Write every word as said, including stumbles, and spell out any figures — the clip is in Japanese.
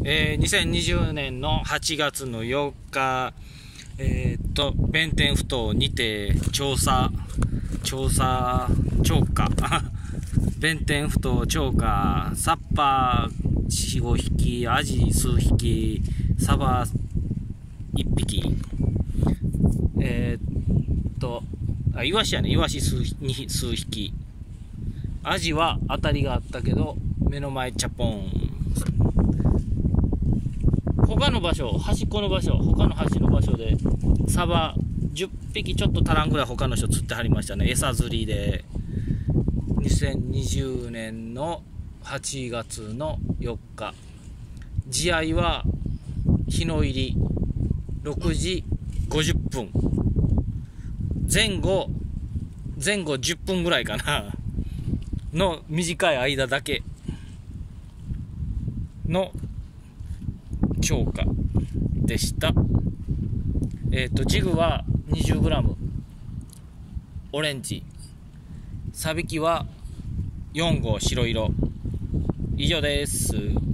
えー、にせんにじゅうねんのはちがつのよっか、えー、っと弁天埠頭にて調査調査超過弁天埠頭超過、サッパーよん、ごひき、アジ数匹、サバいっぴき、えー、っとあイワシやね、イワシ数に数匹、アジは当たりがあったけど目の前チャポン。他の場所、端っこの場所、他の端の場所でサバじゅっぴきちょっと足らんぐらい他の人釣ってはりましたね。餌釣りで。にせんにじゅうねんのはちがつのよっか、試合は日の入りろくじごじゅっぷん、前後前後じゅっぷんぐらいかなの短い間だけの超過でした。えっとジグは にじゅうグラム オレンジ、サビキはよん号白色。以上です。